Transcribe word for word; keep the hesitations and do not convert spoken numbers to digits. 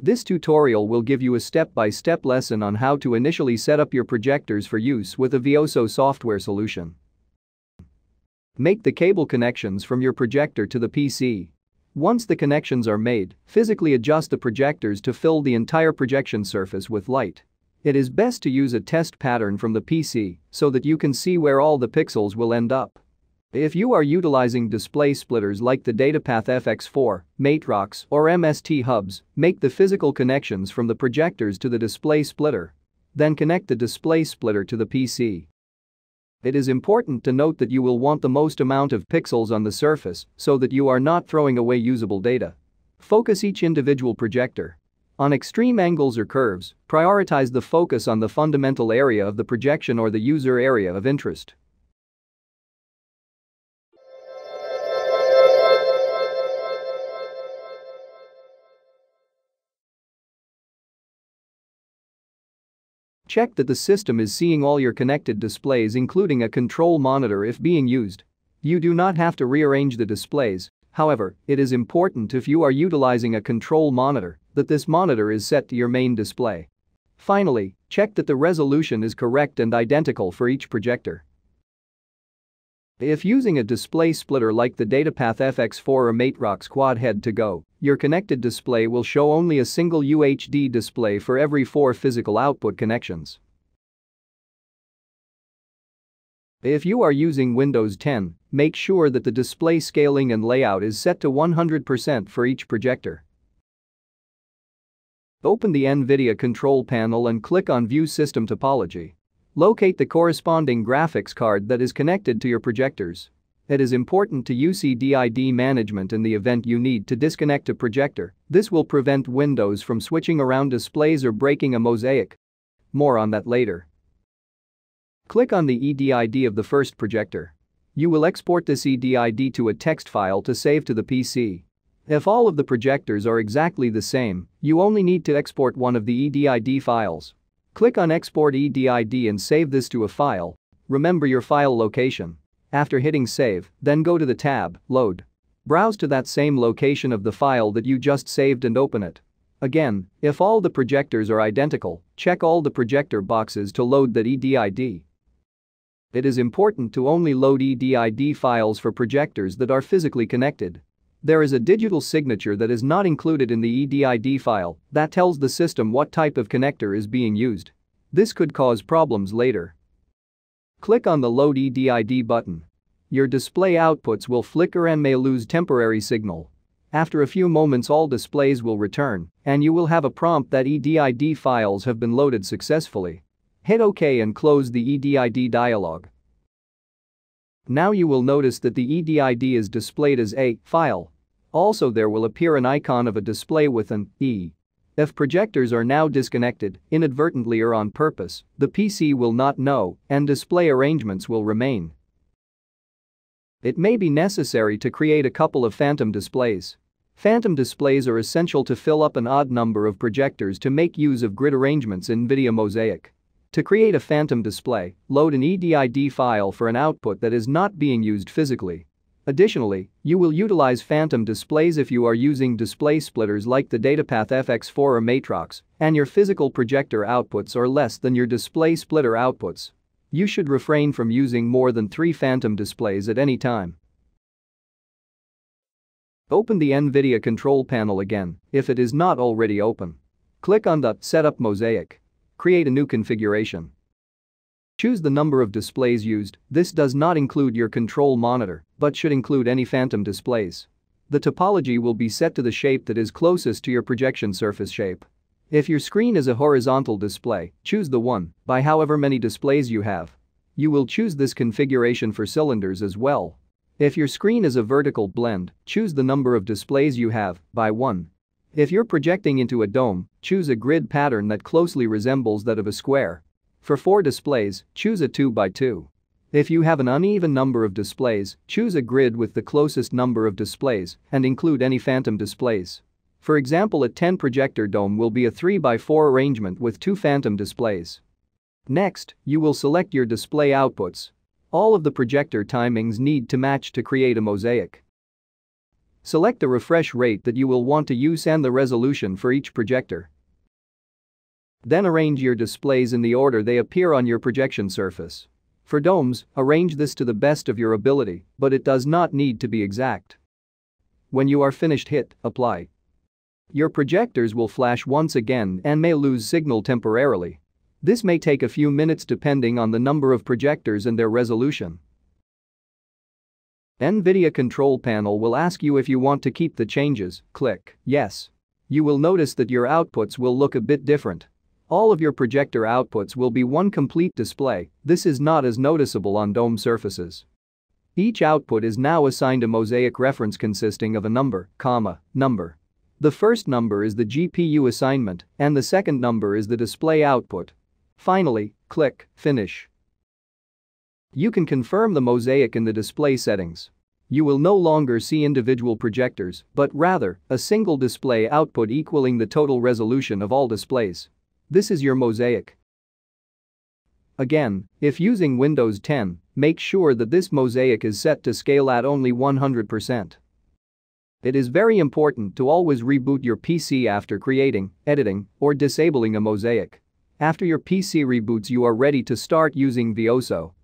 This tutorial will give you a step-by-step lesson on how to initially set up your projectors for use with a Vioso software solution. Make the cable connections from your projector to the P C. Once the connections are made, physically adjust the projectors to fill the entire projection surface with light. It is best to use a test pattern from the P C so that you can see where all the pixels will end up. If you are utilizing display splitters like the DataPath F X four, Matrox, or M S T hubs, make the physical connections from the projectors to the display splitter. Then connect the display splitter to the P C. It is important to note that you will want the most amount of pixels on the surface so that you are not throwing away usable data. Focus each individual projector. On extreme angles or curves, prioritize the focus on the fundamental area of the projection or the user area of interest. Check that the system is seeing all your connected displays, including a control monitor if being used. You do not have to rearrange the displays, however, it is important if you are utilizing a control monitor that this monitor is set to your main display. Finally, check that the resolution is correct and identical for each projector. If using a display splitter like the DataPath F X four or Matrox Quad Head to Go, your connected display will show only a single U H D display for every four physical output connections. If you are using Windows ten, make sure that the display scaling and layout is set to one hundred percent for each projector. Open the NVIDIA control panel and click on View System Topology. Locate the corresponding graphics card that is connected to your projectors. It is important to use C D I D management in the event you need to disconnect a projector. This will prevent Windows from switching around displays or breaking a mosaic. More on that later. Click on the E D I D of the first projector. You will export this E D I D to a text file to save to the P C. If all of the projectors are exactly the same, you only need to export one of the E D I D files. Click on Export E D I D and save this to a file. Remember your file location. After hitting save, then go to the tab, Load. Browse to that same location of the file that you just saved and open it. Again, if all the projectors are identical, check all the projector boxes to load that E D I D. It is important to only load E D I D files for projectors that are physically connected. There is a digital signature that is not included in the E D I D file that tells the system what type of connector is being used. This could cause problems later. Click on the Load E D I D button. Your display outputs will flicker and may lose temporary signal. After a few moments, all displays will return, and you will have a prompt that E D I D files have been loaded successfully. Hit OK and close the E D I D dialog. Now you will notice that the E D I D is displayed as a file. Also, there will appear an icon of a display with an E. If projectors are now disconnected, inadvertently or on purpose, the P C will not know and display arrangements will remain. It may be necessary to create a couple of phantom displays. Phantom displays are essential to fill up an odd number of projectors to make use of grid arrangements in NVIDIA Mosaic. To create a phantom display, load an E D I D file for an output that is not being used physically. Additionally, you will utilize phantom displays if you are using display splitters like the DataPath F X four or Matrox, and your physical projector outputs are less than your display splitter outputs. You should refrain from using more than three phantom displays at any time. Open the NVIDIA control panel again if it is not already open. Click on the Setup Mosaic. Create a new configuration. Choose the number of displays used. This does not include your control monitor, but should include any phantom displays. The topology will be set to the shape that is closest to your projection surface shape. If your screen is a horizontal display, choose the one by however many displays you have. You will choose this configuration for cylinders as well. If your screen is a vertical blend, choose the number of displays you have by one. If you're projecting into a dome, choose a grid pattern that closely resembles that of a square. For four displays, choose a two by two. If you have an uneven number of displays, choose a grid with the closest number of displays and include any phantom displays. For example, a ten projector dome will be a three by four arrangement with two phantom displays. Next, you will select your display outputs. All of the projector timings need to match to create a mosaic. Select the refresh rate that you will want to use and the resolution for each projector. Then arrange your displays in the order they appear on your projection surface. For domes, arrange this to the best of your ability, but it does not need to be exact. When you are finished, hit Apply. Your projectors will flash once again and may lose signal temporarily. This may take a few minutes depending on the number of projectors and their resolution. NVIDIA Control Panel will ask you if you want to keep the changes. Click Yes. You will notice that your outputs will look a bit different. All of your projector outputs will be one complete display. This is not as noticeable on dome surfaces. Each output is now assigned a mosaic reference consisting of a number, comma, number. The first number is the G P U assignment, and the second number is the display output. Finally, click Finish. You can confirm the mosaic in the display settings. You will no longer see individual projectors, but rather, a single display output equaling the total resolution of all displays. This is your mosaic. Again, if using Windows ten, make sure that this mosaic is set to scale at only one hundred percent. It is very important to always reboot your P C after creating, editing, or disabling a mosaic. After your P C reboots, you are ready to start using Vioso.